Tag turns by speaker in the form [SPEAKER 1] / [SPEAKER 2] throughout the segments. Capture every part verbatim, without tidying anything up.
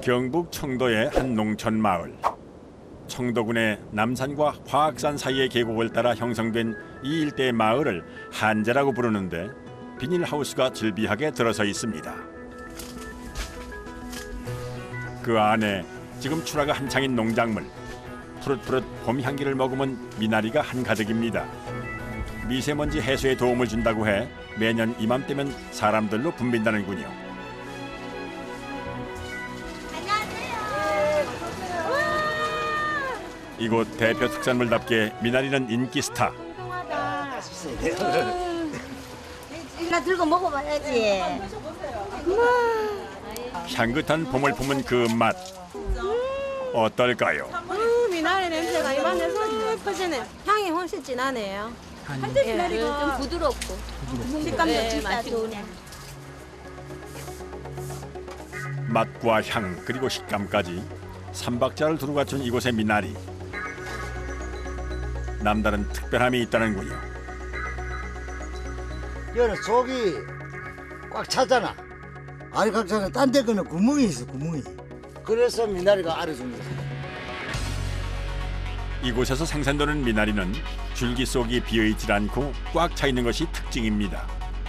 [SPEAKER 1] 경북 청도의 한 농촌 마을. 청도군의 남산과 화악산 사이의 계곡을 따라 형성된 이 일대의 마을을 한제라고 부르는데 비닐하우스가 즐비하게 들어서 있습니다. 그 안에 지금 출하가 한창인 농작물, 푸릇푸릇 봄 향기를 머금은 미나리가 한가득입니다. 미세먼지 해소에 도움을 준다고 해 매년 이맘때면 사람들로 붐빈다는군요. 이곳 대표 특산물답게 미나리는 인기 스타.
[SPEAKER 2] 이나 들고 먹어봐야지.
[SPEAKER 1] 향긋한 봄을 품은 그 맛 어떨까요?
[SPEAKER 3] 음, 미나리 냄새가 입안에서 퍼지네. 향이 훨씬 진하네요.
[SPEAKER 4] 한대 미나리가
[SPEAKER 3] 좀 부드럽고 식감도
[SPEAKER 4] 네,
[SPEAKER 3] 진짜 좋네.
[SPEAKER 1] 맛과 향 그리고 식감까지 삼박자를 두루 갖춘 이곳의 미나리. 남다른 특별함이 있다는군요.
[SPEAKER 5] 여는 속이 꽉 차잖아. 알이 꽉 차면 딴 데 거는 구멍이 있어, 구멍이. 그래서 미나리가 알이 줍니다.
[SPEAKER 1] 이곳에서 생산되는 미나리는 줄기 속이 비어있질 않고 꽉 차 있는 것이 특징입니다.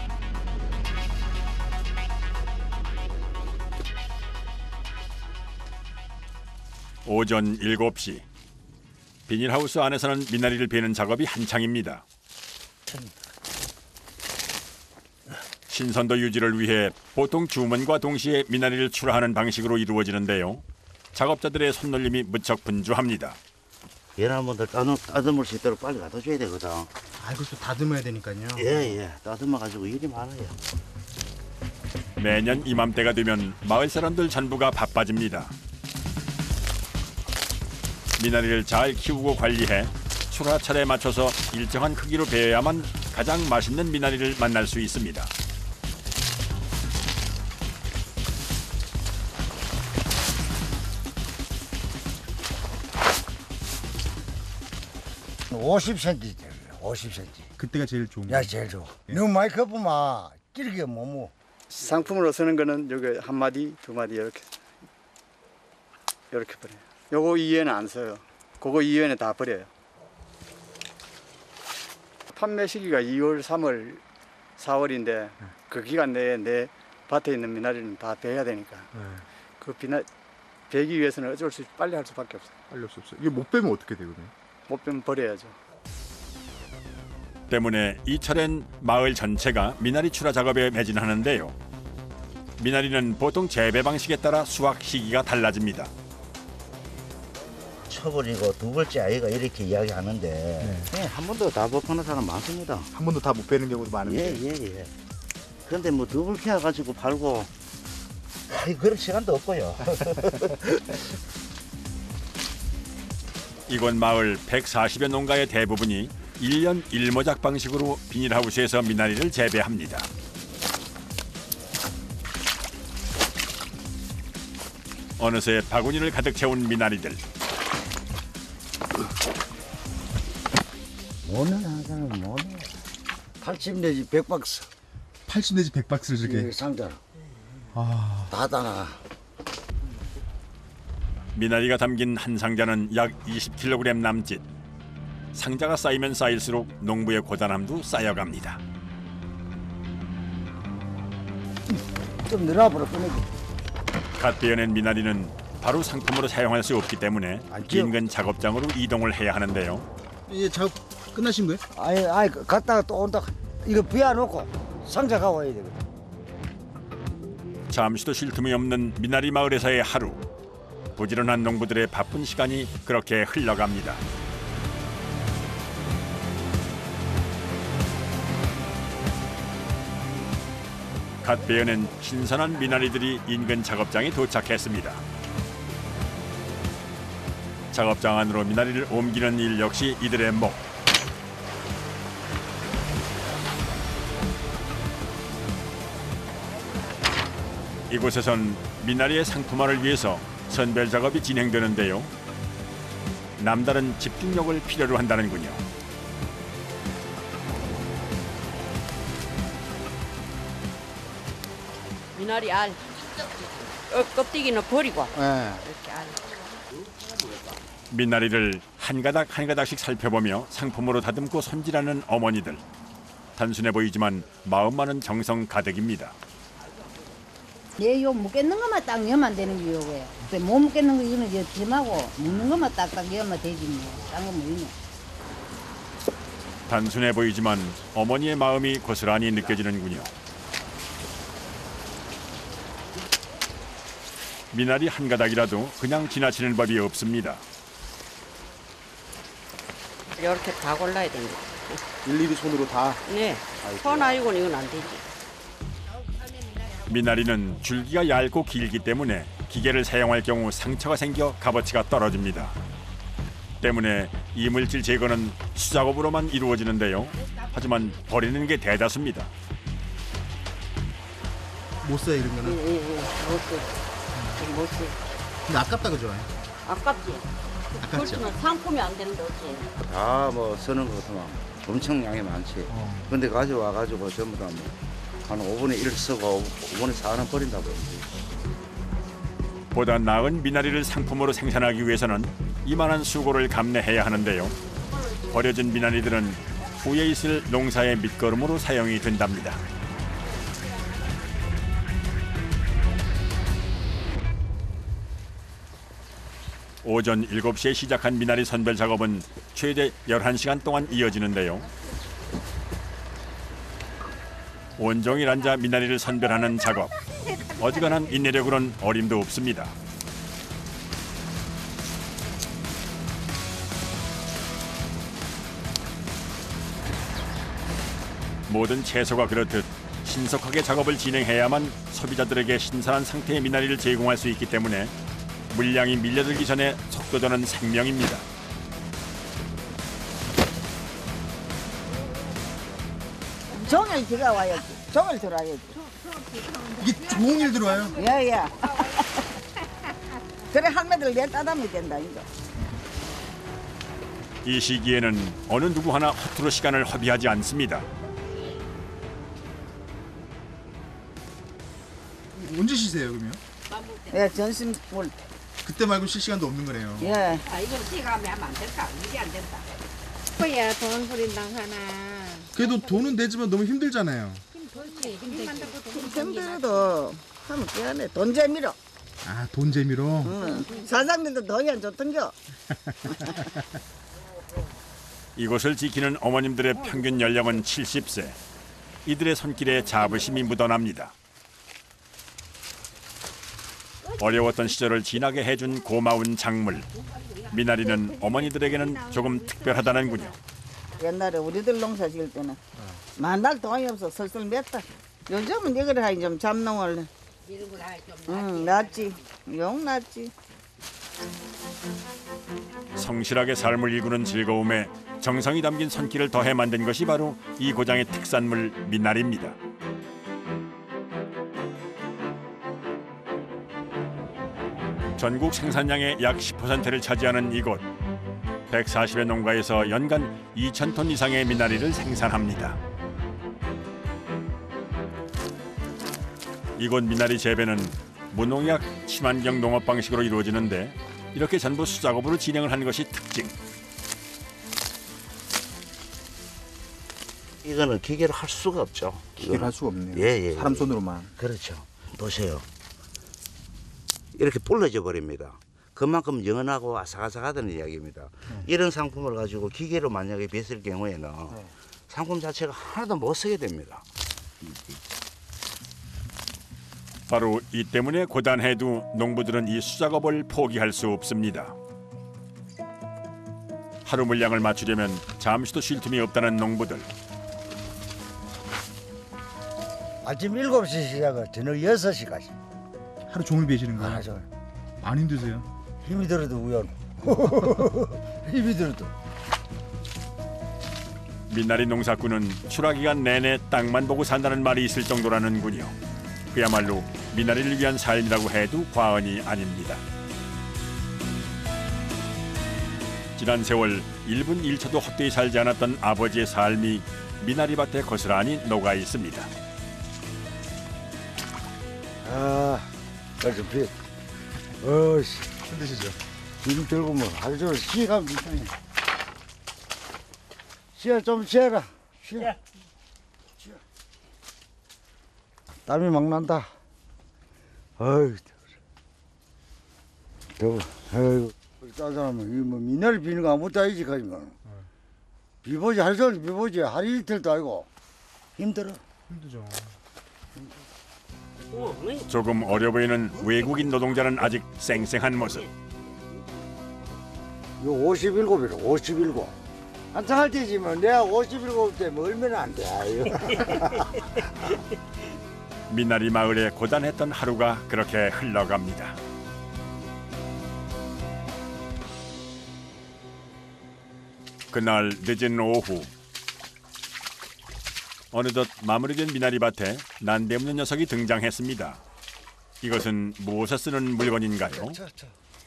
[SPEAKER 1] 오전 일곱 시. 비닐하우스 안에서는 미나리를 베는 작업이 한창입니다. 신선도 유지를 위해 보통 주문과 동시에 미나리를 출하하는 방식으로 이루어지는데요. 작업자들의 손놀림이 무척 분주합니다.
[SPEAKER 5] 얘는 한번 더 따듬, 따듬을 수 있도록 빨리 갖다 줘야 되거든.
[SPEAKER 6] 아, 이걸 또 다듬어야 되니까요.
[SPEAKER 5] 예, 예. 따듬어가지고 일이 많아요.
[SPEAKER 1] 매년 이맘때가 되면 마을 사람들 전부가 바빠집니다. 미나리를 잘 키우고 관리해 출하철에 맞춰서 일정한 크기로 베어야만 가장 맛있는 미나리를 만날 수 있습니다.
[SPEAKER 5] 오십 센티미터, 오십 센티미터.
[SPEAKER 6] 그때가 제일 좋은
[SPEAKER 5] 야,
[SPEAKER 6] 거예요.
[SPEAKER 5] 제일 좋아. 너무 많이 커보면 찌르게 못 먹어.
[SPEAKER 7] 상품으로 쓰는 거는 여기 한 마디, 두 마디 이렇게 이렇게 버려요. 요거 이외에는 안 써요. 그거 이외에는 다 버려요. 판매 시기가 이월, 삼월, 사월인데 그 기간 내에 내 밭에 있는 미나리는 다 베야 되니까
[SPEAKER 6] 네.
[SPEAKER 7] 그 비나 베기 위해서는 어쩔 수 없이 빨리 할 수밖에 없어요.
[SPEAKER 6] 빨리 없어 없어. 이게 못 빼면 어떻게 되거든요?
[SPEAKER 7] 못 빼면 버려야죠.
[SPEAKER 1] 때문에 이 철엔 마을 전체가 미나리 출하 작업에 매진하는데요. 미나리는 보통 재배 방식에 따라 수확 시기가 달라집니다.
[SPEAKER 5] 쳐버리고 두 번째 아이가 이렇게 이야기하는데
[SPEAKER 6] 네.
[SPEAKER 5] 네, 한 번도 다 못 파는 사람 많습니다.
[SPEAKER 6] 한 번도 다 못 빼는 경우도
[SPEAKER 5] 예,
[SPEAKER 6] 많은데.
[SPEAKER 5] 예, 예. 그런데 뭐 더블 캐 가지고 팔고 아이, 그럴 시간도 없고요.
[SPEAKER 1] 이곳 마을 백사십여 농가의 대부분이 일 년 일 모작 방식으로 비닐하우스에서 미나리를 재배합니다. 어느새 바구니를 가득 채운 미나리들.
[SPEAKER 5] 오늘 한 사람은 뭐네? 팔십 내지 백 박스.
[SPEAKER 6] 팔십 내지 백 박스를 저렇게.
[SPEAKER 5] 이 상자로.
[SPEAKER 6] 아,
[SPEAKER 5] 다 따나.
[SPEAKER 1] 미나리가 담긴 한 상자는 약 이십 킬로그램 남짓. 상자가 쌓이면 쌓일수록 농부의 고단함도 쌓여갑니다.
[SPEAKER 5] 좀 늘어버려 끊이기.
[SPEAKER 1] 갓 베어낸 미나리는 바로 상품으로 사용할 수 없기 때문에
[SPEAKER 5] 알죠.
[SPEAKER 1] 인근 작업장으로 이동을 해야 하는데요.
[SPEAKER 6] 이제 작업 끝나신 거예요?
[SPEAKER 5] 아니, 아니, 갔다가 또 온다. 이거 비워놓고 상자 가와야 되거든.
[SPEAKER 1] 잠시도 쉴 틈이 없는 미나리 마을에서의 하루. 부지런한 농부들의 바쁜 시간이 그렇게 흘러갑니다. 갓 베어낸 신선한 미나리들이 인근 작업장에 도착했습니다. 작업장 안으로 미나리를 옮기는 일 역시 이들의 목. 이곳에선 미나리의 상품화를 위해서 선별 작업이 진행되는데요. 남다른 집중력을 필요로 한다는군요.
[SPEAKER 4] 미나리 알. 어, 껍데기는 버리고
[SPEAKER 5] 예.
[SPEAKER 4] 이렇게 안에.
[SPEAKER 1] 미나리를 한 가닥 한 가닥씩 살펴보며 상품으로 다듬고 손질하는 어머니들. 단순해 보이지만 마음만은 정성 가득입니다.
[SPEAKER 2] 얘요 묶겠는 것만 딱 여면 되는 게요. 왜? 못 묶겠는 거 이거는 여 김하고 묶는 것만 딱딱 여면 되지 뭐. 딴거 뭐이네.
[SPEAKER 1] 단순해 보이지만 어머니의 마음이 고스란히 느껴지는군요. 미나리 한 가닥이라도 그냥 지나치는 법이 없습니다.
[SPEAKER 4] 이렇게 다 골라야 됩니다.
[SPEAKER 6] 일일이 손으로 다.
[SPEAKER 4] 네, 손 아니고는 이건 안 되지.
[SPEAKER 1] 미나리는 줄기가 얇고 길기 때문에 기계를 사용할 경우 상처가 생겨 값어치가 떨어집니다. 때문에 이물질 제거는 수작업으로만 이루어지는데요. 하지만 버리는 게 대다수입니다.
[SPEAKER 6] 못 써요 이런
[SPEAKER 4] 예,
[SPEAKER 6] 거는.
[SPEAKER 4] 예, 예. 못 써. 못 써.
[SPEAKER 6] 근데 아깝다 그죠?
[SPEAKER 4] 아깝지?
[SPEAKER 6] 아깝죠.
[SPEAKER 4] 그렇지만 상품이 안 되는 거지.
[SPEAKER 8] 다 뭐 쓰는 거 같으면 엄청 양이 많지.
[SPEAKER 6] 어.
[SPEAKER 8] 근데 가져와 가지고 전부 다 뭐 한 오분의 일 쓰고 오분의 사 하나 버린다고.
[SPEAKER 1] 보다 나은 미나리를 상품으로 생산하기 위해서는 이만한 수고를 감내해야 하는데요. 버려진 미나리들은 후에 있을 농사의 밑거름으로 사용이 된답니다. 오전 일곱 시에 시작한 미나리 선별 작업은 최대 열한 시간 동안 이어지는데요. 온종일 앉아 미나리를 선별하는 작업. 어지간한 인내력으로는 어림도 없습니다. 모든 채소가 그렇듯 신속하게 작업을 진행해야만 소비자들에게 신선한 상태의 미나리를 제공할 수 있기 때문에 물량이 밀려들기 전에 속도전은 생명입니다.
[SPEAKER 2] 종일 비가 와야지. 종일 들어와야지.
[SPEAKER 6] 이게 종일 들어와요?
[SPEAKER 2] 야야. 그래 할매들 내 따담이 된다 이거.
[SPEAKER 1] 이 시기에는 어느 누구 하나 허투루 시간을 허비하지 않습니다.
[SPEAKER 6] 언제 쉬세요 그러면?
[SPEAKER 2] 예 점심 먹을 때.
[SPEAKER 6] 그때 말고 쉴 시간도 없는 거네요.
[SPEAKER 2] 예.
[SPEAKER 4] 아, 이건 비가 하면 안 될까? 이게 안 된다.
[SPEAKER 3] 뭐야 돈 부린당 하나.
[SPEAKER 6] 그래도 돈은 되지만 너무 힘들잖아요.
[SPEAKER 2] 힘들어도 하면 깨네. 돈 재미로.
[SPEAKER 6] 아 돈 재미로.
[SPEAKER 2] 응. 사장님도 돈이 안 좋던겨.
[SPEAKER 1] 이곳을 지키는 어머님들의 평균 연령은 칠십 세. 이들의 손길에 자부심이 묻어납니다. 어려웠던 시절을 지나게 해준 고마운 작물. 미나리는 어머니들에게는 조금 특별하다는군요.
[SPEAKER 2] 옛날에 우리들 농사 지을 때는 만날 돈이 없어 슬슬 맸다. 요즘은 이걸 하니 좀 잡농을. 응, 낫지. 용 낫지.
[SPEAKER 1] 성실하게 삶을 일구는 즐거움에 정성이 담긴 손길을 더해 만든 것이 바로 이 고장의 특산물 미나리입니다. 전국 생산량의 약 십 퍼센트를 차지하는 이곳. 백사십의 농가에서 연간 이천 톤 이상의 미나리를 생산합니다. 이곳 미나리 재배는 무농약 친환경 농업 방식으로 이루어지는데 이렇게 전부 수작업으로 진행을 하는 것이 특징.
[SPEAKER 8] 이거는 기계로 할 수가 없죠.
[SPEAKER 6] 기계를 할 수가 없네요.
[SPEAKER 8] 예, 예.
[SPEAKER 6] 사람 손으로만.
[SPEAKER 8] 그렇죠. 보세요. 이렇게 불러져 버립니다. 그만큼 연하고 아삭아삭하다는 이야기입니다. 네. 이런 상품을 가지고 기계로 만약에 뱉을 경우에는 네. 상품 자체가 하나도 못 쓰게 됩니다.
[SPEAKER 1] 바로 이 때문에 고단해도 농부들은 이 수작업을 포기할 수 없습니다. 하루 물량을 맞추려면 잠시도 쉴 틈이 없다는 농부들.
[SPEAKER 5] 아침 일곱 시 시작을 저녁 여섯 시까지.
[SPEAKER 6] 하루 종일 베시는 거예요?
[SPEAKER 5] 하루 종일.
[SPEAKER 6] 안 힘드세요?
[SPEAKER 5] 힘이 들어도 우연. 힘이 들어도.
[SPEAKER 1] 미나리 농사꾼은 출하기간 내내 땅만 보고 산다는 말이 있을 정도라는군요. 그야말로 미나리를 위한 삶이라고 해도 과언이 아닙니다. 지난 세월 일 분 일 초도 헛되이 살지 않았던 아버지의 삶이 미나리밭에 고스란히 녹아 있습니다.
[SPEAKER 5] 아, 그래서 비. 어씨.
[SPEAKER 6] 힘드시죠?
[SPEAKER 5] 지금 들고 뭐 하루 종일 쉬가면 이상해. 쉬어 좀 쉬어라. 쉬어. 쉬어. 땀이 막 난다. 어이 더워. 어이 우리 딴 사람은 이뭐 미나리 비는 거 아무것도 아니지 가지만. 비보지 하루 종일 비보지 하루 이틀도 아니고 힘들어.
[SPEAKER 6] 힘들죠.
[SPEAKER 1] 조금 어려 보이는 외국인 노동자는 아직 쌩쌩한 모습.
[SPEAKER 5] 이거 오십일곱이라 오십일곱. 한창 할 때지만 내가 오십일곱 때 멀면 안 돼. 아유.
[SPEAKER 1] 미나리 마을의 고단했던 하루가 그렇게 흘러갑니다. 그날 늦은 오후 어느덧 마무리된 미나리밭에 난데없는 녀석이 등장했습니다. 이것은 무엇에 쓰는 물건인가요?
[SPEAKER 5] 쳐, 쳐.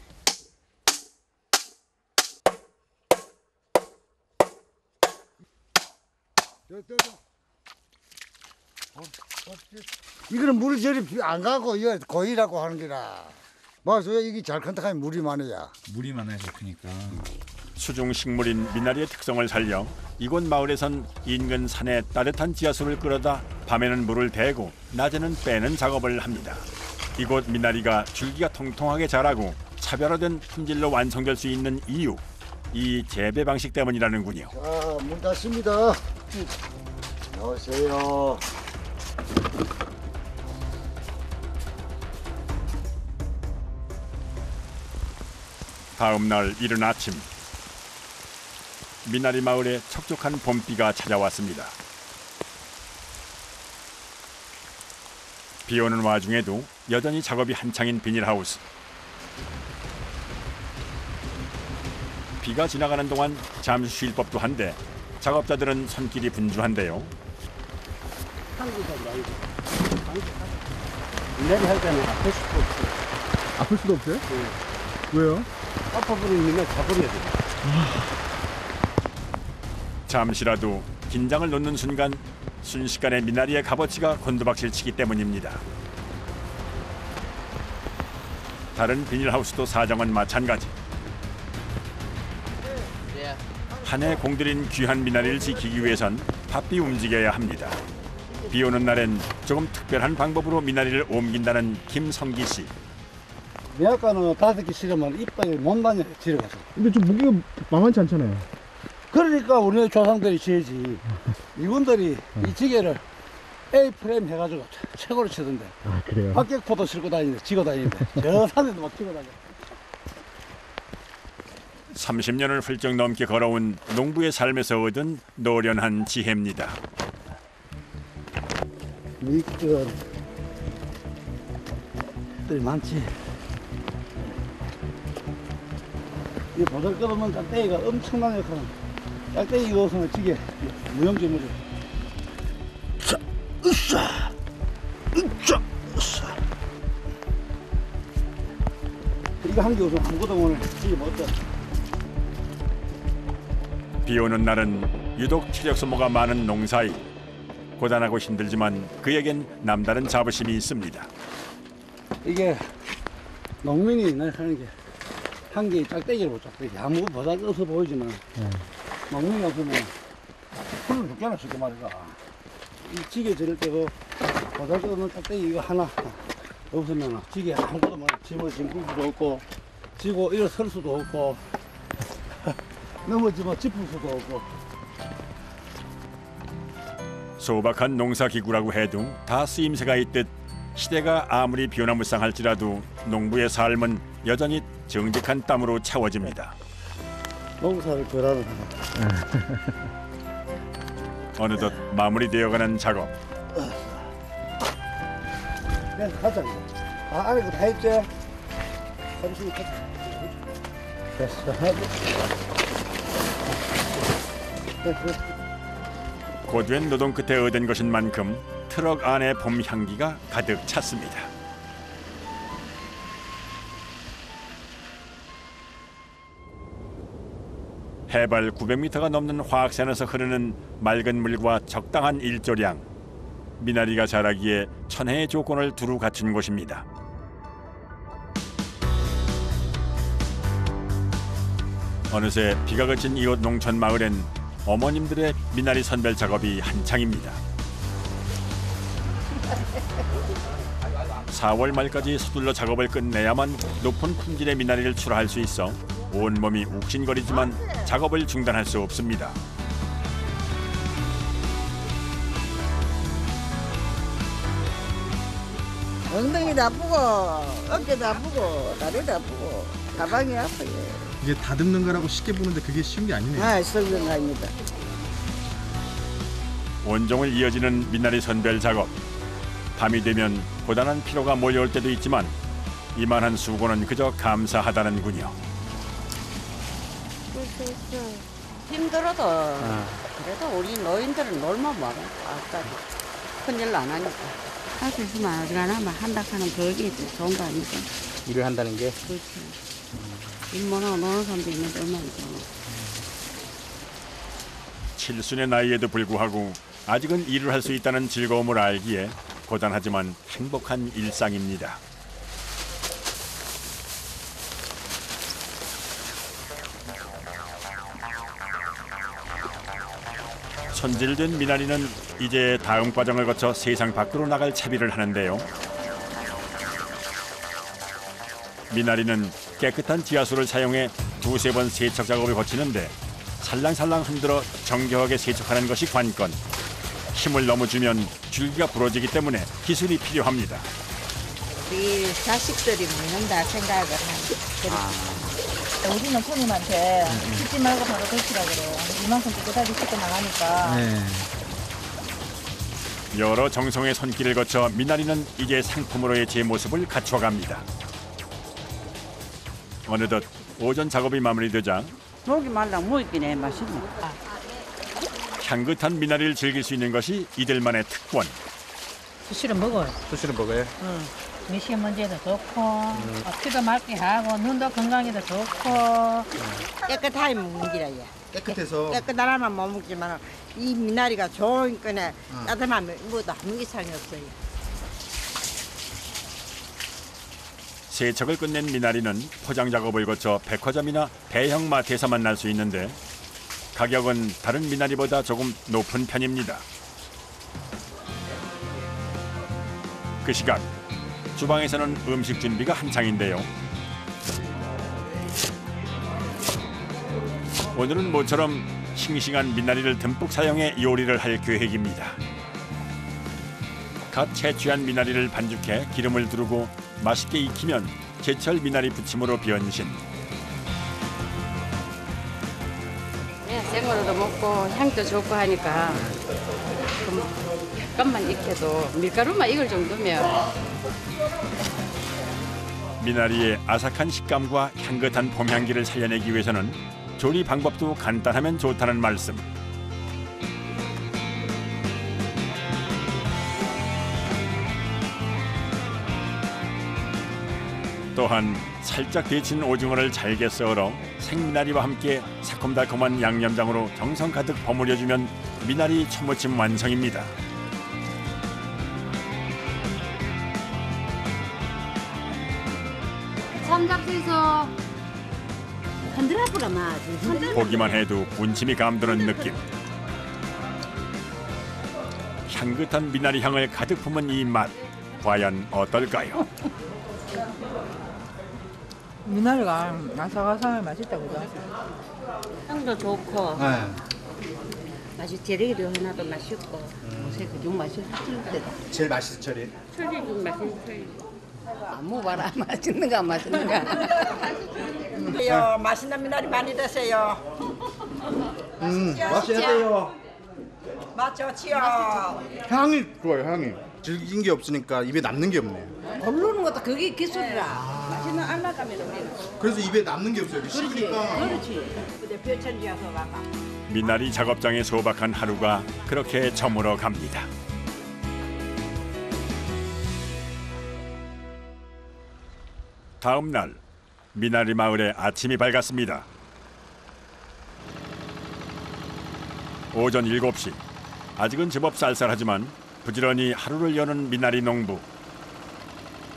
[SPEAKER 5] 저, 저, 저. 어, 어, 이거는 물이 저리 안 가고 이거 고이라고 하는 게라. 봐서 이게 잘 큰다 하면 물이 많아야.
[SPEAKER 6] 물이 많아서 크니까.
[SPEAKER 1] 수중 식물인 미나리의 특성을 살려 이곳 마을에선 인근 산에 따뜻한 지하수를 끌어다 밤에는 물을 대고 낮에는 빼는 작업을 합니다. 이곳 미나리가 줄기가 통통하게 자라고 차별화된 품질로 완성될 수 있는 이유, 이 재배 방식 때문이라는군요.
[SPEAKER 5] 자, 문 닫습니다. 나오세요.
[SPEAKER 1] 다음 날 이른 아침 미나리 마을에 척족한 봄비가 찾아왔습니다. 비 오는 와중에도 여전히 작업이 한창인 비닐하우스. 비가 지나가는 동안 잠시 쉴 법도 한데 작업자들은 손길이 분주한데요.
[SPEAKER 7] 미나리 할 때는 아플 수도 없어요.
[SPEAKER 6] 아플 수도 없어요? 왜요?
[SPEAKER 7] 아파버리면 미나리 가버려야 돼요.
[SPEAKER 1] 잠시라도 긴장을 놓는 순간 순식간에 미나리의 값어치가 곤두박질 치기 때문입니다. 다른 비닐하우스도 사정은 마찬가지. 한 해 공들인 귀한 미나리를 지키기 위해선 바삐 움직여야 합니다. 비 오는 날엔 조금 특별한 방법으로 미나리를 옮긴다는 김성기 씨.
[SPEAKER 7] 미약가는 다섯 개 실으면 이빨이 몸만 지려가서.
[SPEAKER 6] 근데 좀 무게가 만만치 않잖아요.
[SPEAKER 7] 그러니까 우리 조상들이 지어지. 이분들이 이 지게를 A 프레임 해가지고 최고로 치던데.
[SPEAKER 6] 아 그래요?
[SPEAKER 7] 박격포도 싣고 다니는데, 지고 다니는데. 저 산에도 막 지고 다녀.
[SPEAKER 1] 삼십 년을 훌쩍 넘게 걸어온 농부의 삶에서 얻은 노련한 지혜입니다.
[SPEAKER 7] 미끄러들이 많지. 이 보잘것없는 짝대기가 엄청난 역할은 짝대기 이것은 지게 무용지물이. 자, 으쌰, 으쌰, 으쌰. 이거 한 개 우선 아무것도 오늘 지게 못해.
[SPEAKER 1] 비 오는 날은 유독 체력 소모가 많은 농사일. 고단하고 힘들지만 그에겐 남다른 자부심이 있습니다.
[SPEAKER 7] 이게 농민이 날 하는 게 한 개의 짝대기를 못 짝대기 아무 보다 떠서 보이지만
[SPEAKER 6] 네.
[SPEAKER 7] 농민이 없으면 풀을 죽잖아 쉽게 말해서. 이 지게 지를 때고 보다 떠는 짝대기 이거 하나 없으면 지게 아무것도 못 짐을 짐을 수도 없고 지고 일어설 수도 없고 넘어지면 짚을 수도 없고.
[SPEAKER 1] 소박한 농사기구라고 해도 다 쓰임새가 있듯 시대가 아무리 변화무쌍할지라도 농부의 삶은 여전히 정직한 땀으로 채워집니다.
[SPEAKER 7] 농사를 절하는
[SPEAKER 1] 어느덧 마무리되어가는 작업.
[SPEAKER 7] 네, 가자 이제. 아, 안에 그거 다 했죠? 삼십 분 됐어. 됐어.
[SPEAKER 1] 고된 노동 끝에 얻은 것인 만큼 트럭 안에 봄 향기가 가득 찼습니다. 해발 구백 미터가 넘는 화학산에서 흐르는 맑은 물과 적당한 일조량. 미나리가 자라기에 천혜의 조건을 두루 갖춘 곳입니다. 어느새 비가 그친 이곳 농촌 마을엔 어머님들의 미나리 선별 작업이 한창입니다. 사월 말까지 서둘러 작업을 끝내야만 높은 품질의 미나리를 출하할 수 있어 온몸이 욱신거리지만 작업을 중단할 수 없습니다.
[SPEAKER 2] 엉덩이도 아프고 어깨도 아프고 다리도 아프고 가방이 아파요.
[SPEAKER 6] 이게 다듬는 거라고 쉽게 보는데 그게 쉬운 게 아니네요.
[SPEAKER 2] 아, 설명합니다.
[SPEAKER 1] 온종일 이어지는 미나리 선별 작업. 밤이 되면 고단한 피로가 몰려올 때도 있지만 이만한 수고는 그저 감사하다는군요.
[SPEAKER 4] 힘들어도 그래도 우리 노인들은 놀면 뭐하고 아까지 큰일 안 하니까 할 수 있으면 어지간하면 한다 하는 그게 좋은 거 아닙니까?
[SPEAKER 6] 일을 한다는 게.
[SPEAKER 4] 그렇지. 일 못하고 노는 사람도 있는데 얼마나 좋아.
[SPEAKER 1] 칠순의 나이에도 불구하고 아직은 일을 할 수 있다는 즐거움을 알기에 고단하지만 행복한 일상입니다. 손질된 미나리는 이제 다음 과정을 거쳐 세상 밖으로 나갈 채비를 하는데요. 미나리는 깨끗한 지하수를 사용해 두세 번 세척 작업을 거치는데 살랑살랑 흔들어 정교하게 세척하는 것이 관건. 힘을 너무 주면 줄기가 부러지기 때문에 기술이 필요합니다.
[SPEAKER 3] 우리 자식들이 먹는다 생각을 하는. 우리는 손님한테 씻지 말고 바로 드시라 그래요. 이만큼 깨끗하게 씻고 나가니까.
[SPEAKER 6] 네.
[SPEAKER 1] 여러 정성의 손길을 거쳐 미나리는 이제 상품으로의 제 모습을 갖춰갑니다. 어느덧 오전 작업이 마무리되자
[SPEAKER 4] 목이 말랑 무익기네 맛있네.
[SPEAKER 1] 향긋한 미나리를 즐길 수 있는 것이 이들만의 특권.
[SPEAKER 3] 수시로 먹어요.
[SPEAKER 6] 수시로 먹어요?
[SPEAKER 3] 응. 미세먼지에도 좋고, 음. 피도 맑게 하고, 눈도 건강에도 좋고. 깨끗하게 먹는 기라야.
[SPEAKER 6] 깨끗해서.
[SPEAKER 3] 깨끗하면 못 먹지만, 이 미나리가 좋은 거네. 응. 따뜻하면 뭐도 아무 이상이 없어요.
[SPEAKER 1] 세척을 끝낸 미나리는 포장 작업을 거쳐 백화점이나 대형 마트에서 만날 수 있는데 가격은 다른 미나리보다 조금 높은 편입니다. 그 시각 주방에서는 음식 준비가 한창인데요. 오늘은 모처럼 싱싱한 미나리를 듬뿍 사용해 요리를 할 계획입니다. 갓 채취한 미나리를 반죽해 기름을 두르고 맛있게 익히면 제철 미나리 부침으로 변신.
[SPEAKER 4] 네, 생으로도 먹고 향도 좋고 하니까 잠깐만 익혀도 밀가루만 익을 정도면
[SPEAKER 1] 미나리의 아삭한 식감과 향긋한 봄 향기를 살려내기 위해서는 조리 방법도 간단하면 좋다는 말씀. 또한 살짝 데친 오징어를 잘게 썰어 생미나리와 함께 새콤달콤한 양념장으로 정성 가득 버무려주면 미나리 초무침 완성입니다.
[SPEAKER 4] 삼작해서 흔들어보라마.
[SPEAKER 1] 보기만 해도 군침이 감도는 느낌. 향긋한 미나리 향을 가득 품은 이 맛, 과연 어떨까요?
[SPEAKER 3] 미나리가 아삭아삭하게 맛있다, 그죠?
[SPEAKER 4] 향도 좋고
[SPEAKER 6] 네.
[SPEAKER 4] 맛이 재래기도 하나도 맛있고 요새 그중 맛이 확실히
[SPEAKER 6] 제일 맛있는 철이.
[SPEAKER 4] 철이 좀 맛있어요. 아무 봐라 맛있는가 맛있는가.
[SPEAKER 3] 요 맛있는 미나리 많이 드세요.
[SPEAKER 6] 음, 맛이 어때요?
[SPEAKER 3] 맛 좋지요.
[SPEAKER 6] 향이 좋아요, 향이. 질긴 게 없으니까 입에 남는 게 없네.
[SPEAKER 4] 고르는 것도 그게 기술이라. 맛있는 알마감이 우리는.
[SPEAKER 6] 그래서 입에 남는 게 없어요. 씹으니까.
[SPEAKER 4] 그렇지. 근데 뼈천지여서 가봐.
[SPEAKER 1] 미나리 작업장에 소박한 하루가 그렇게 저물어 갑니다. 다음 날 미나리 마을에 아침이 밝았습니다. 오전 일곱 시. 아직은 제법 쌀쌀하지만 부지런히 하루를 여는 미나리 농부.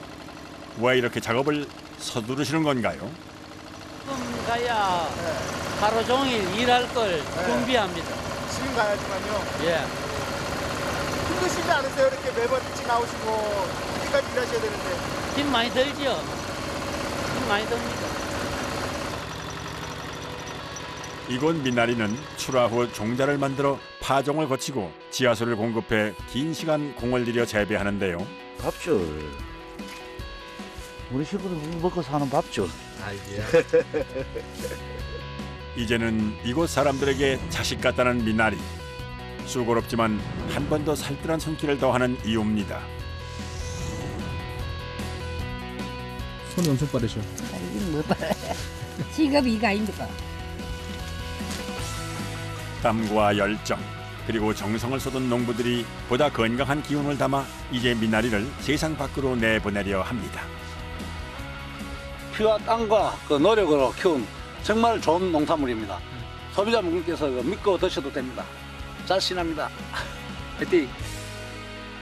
[SPEAKER 1] 왜 이렇게 작업을 서두르시는 건가요?
[SPEAKER 9] 지금 가야 하루 종일 일할 걸 준비합니다.
[SPEAKER 6] 지금 가야지만요.
[SPEAKER 9] 예.
[SPEAKER 6] 힘드시지 않으세요? 이렇게 매번 일찍 나오시고 늦게까지 일하셔야 되는데.
[SPEAKER 9] 힘 많이 들죠? 힘 많이 듭니다.
[SPEAKER 1] 이곳 미나리는 출하 후 종자를 만들어 파종을 거치고 지하수를 공급해 긴 시간 공을 들여 재배하는데요.
[SPEAKER 8] 밥줄. 우리 식구들 먹고 사는 밥줄.
[SPEAKER 1] 이제는 이곳 사람들에게 자식 같다는 미나리. 수고롭지만 한 번 더 살뜰한 손길을 더하는 이유입니다.
[SPEAKER 10] 손이 엄청 빠르셔.
[SPEAKER 3] 이게 뭐 봐라. 직업이 이거 아닙니까?
[SPEAKER 1] 땀과 열정 그리고 정성을 쏟은 농부들이 보다 건강한 기운을 담아 이제 미나리를 세상 밖으로 내보내려 합니다.
[SPEAKER 7] 피와 땀과 그 노력으로 키운 정말 좋은 농산물입니다. 소비자분께서 믿고 드셔도 됩니다. 자신합니다. 화이팅!